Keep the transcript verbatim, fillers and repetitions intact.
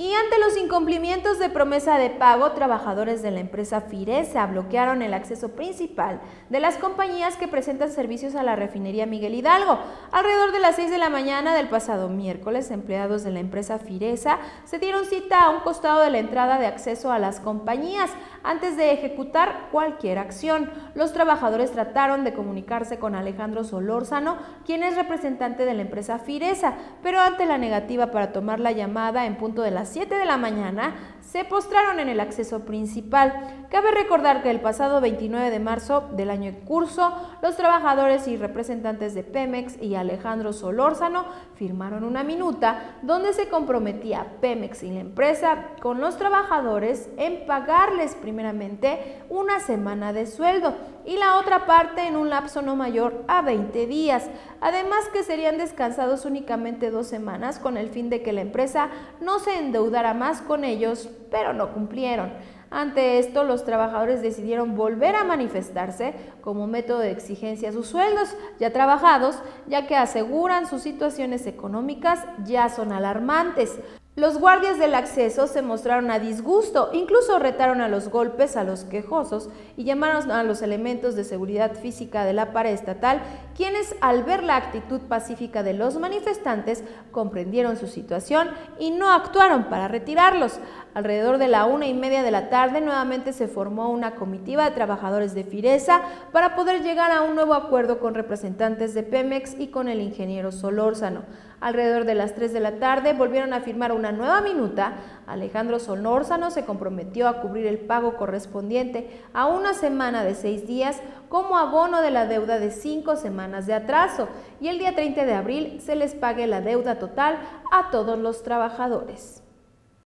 Y ante los incumplimientos de promesa de pago, trabajadores de la empresa Firesa bloquearon el acceso principal de las compañías que presentan servicios a la refinería Miguel Hidalgo. Alrededor de las seis de la mañana del pasado miércoles, empleados de la empresa Firesa se dieron cita a un costado de la entrada de acceso a las compañías antes de ejecutar cualquier acción. Los trabajadores trataron de comunicarse con Alejandro Solórzano, quien es representante de la empresa Firesa, pero ante la negativa para tomar la llamada en punto de las siete de la mañana, se postraron en el acceso principal. Cabe recordar que el pasado veintinueve de marzo del año en curso, los trabajadores y representantes de Pemex y Alejandro Solórzano firmaron una minuta donde se comprometía Pemex y la empresa con los trabajadores en pagarles primeramente una semana de sueldo y la otra parte en un lapso no mayor a veinte días. Además que serían descansados únicamente dos semanas con el fin de que la empresa no se endeudara más con ellos, pero no cumplieron. Ante esto, los trabajadores decidieron volver a manifestarse como método de exigencia a sus sueldos ya trabajados, ya que aseguran sus situaciones económicas ya son alarmantes. Los guardias del acceso se mostraron a disgusto, incluso retaron a los golpes a los quejosos y llamaron a los elementos de seguridad física de la pared estatal, quienes al ver la actitud pacífica de los manifestantes comprendieron su situación y no actuaron para retirarlos. Alrededor de la una y media de la tarde nuevamente se formó una comitiva de trabajadores de Firesa para poder llegar a un nuevo acuerdo con representantes de Pemex y con el ingeniero Solórzano. Alrededor de las tres de la tarde volvieron a firmar una nueva minuta. Alejandro Solórzano se comprometió a cubrir el pago correspondiente a una semana de seis días como abono de la deuda de cinco semanas de atraso y el día treinta de abril se les pague la deuda total a todos los trabajadores.